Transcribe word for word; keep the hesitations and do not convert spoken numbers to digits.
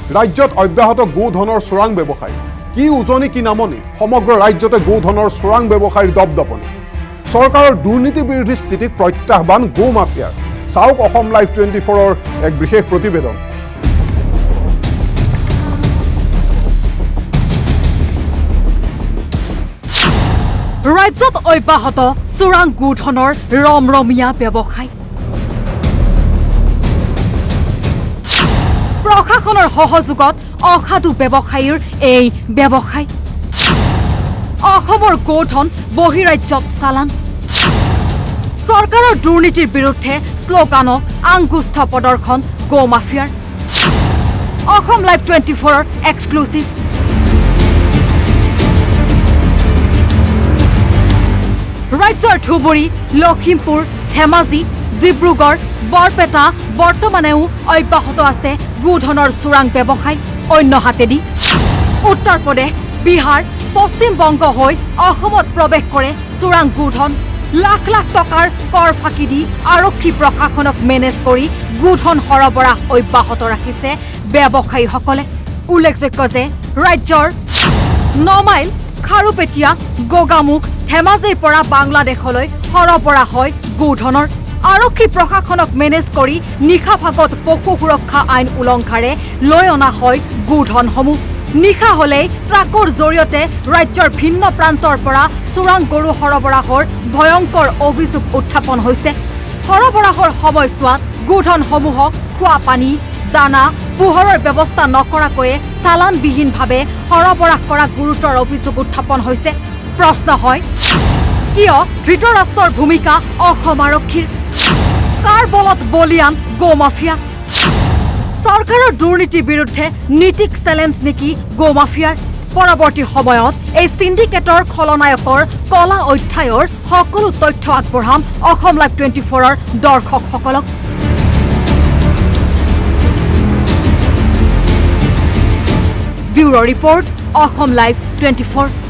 ৰাজ্যত অব্যাহত গোধনৰ চোৰাং ব্যৱসায় কি উজনি কি নামনি সমগ্ৰ ৰাজ্যতে গোধনৰ চোৰাং ব্যৱসায়ৰ দপদপন চৰকাৰৰ দুৰ্নীতি বিৰোধী স্থিতিক প্ৰত্যাহ্বান গো মাফিয়াৰ চাওক অসম লাইভ টুৱেণ্টি ফ'ৰৰ এক বিশেষ প্ৰতিবেদন ৰাজ্যত অব্যাহত চোৰাং গোধনৰ ৰমৰমীয়া ব্যৱসায় প্ৰশাসনৰ সহযোগত অসাধু ব্যৱসায়ীৰ এই ব্যৱসায় অসমৰ গোধন বহিৰাজ্যত চালান চৰকাৰৰ দুৰ্নীতিৰ বিৰুদ্ধে শ্লোগানক আংগুষ্ঠ প্ৰদৰ্শন গো মাফিয়াৰ অসম লাইভ টুৱেণ্টি ফ'ৰৰ এক্সক্লুচিভ ৰাজ্যৰ ধুবুৰী লখিমপুৰ ধেমাজি ডিব্ৰুগড় বৰপেটা বৰ্তমানেও অব্যাহত আছে গোধনৰ চোৰাং ব্যৱসায় অন্য হাতেদি উত্তৰ প্ৰদেশ বিহাৰ পশ্চিম বংগ হৈ অসমত প্ৰৱেশ কৰে চোৰাং গোধন লাখ লাখ টকাৰ কৰ ফাঁকি দি আৰক্ষী প্ৰশাসনক মেনেজ কৰি গোধন সৰবৰাহ অব্যাহত ৰাখিছে ব্যৱসায়ীসকলে উল্লেখযোগ্য যে ৰাজ্যৰ ন মাইল খাৰুপেটীয়া গোগামুখ ধেমাজিৰ পৰা বাংলাদেশলৈ সৰবৰাহ হয় গোধনৰ আৰক্ষী প্ৰশাসনক মেনেজ কৰি নিশা ভাগত পশু সুৰক্ষা আইন উলংঘাৰে লৈ অনা হয় গোধনসমূহ নিশা হলেই ট্ৰাকৰ জৰিয়তে ৰাজ্যৰ ভিন্ন প্ৰান্তৰ পৰা চোৰাং গৰু সৰবৰাহৰ ভয়ংকৰ অভিযোগ উত্থাপন হৈছে সৰবৰাহৰ সময়ছোৱাত গোধনসমূহক খোৱা পানী দানা পোহৰৰ ব্যৱস্থা নকৰাকৈয়ে চালানবিহীনভাৱে সৰবৰাহ কৰা গুৰুতৰ অভিযোগ উত্থাপন হৈছে প্ৰশ্ন হয় কিয় ধৃতৰাষ্ট্ৰৰ ভূমিকা অসম আৰক্ষীৰ কাৰ বলত বলিয়ান গো মাফিয়া চৰকাৰৰ দুৰ্নীতিৰ বিৰুদ্ধে নীতিক চেলেঞ্জ নেকি গো মাফিয়াৰ পৰৱৰ্তী সময়ত এই সিন্ডিকেটৰ খলনায়কৰ কলা অধ্যায়ৰ সকলো তথ্য আগবঢ়াম অসম লাইভ টুৱেণ্টি ফ'ৰৰ দৰ্শকসকলক bureau report Assam live twenty four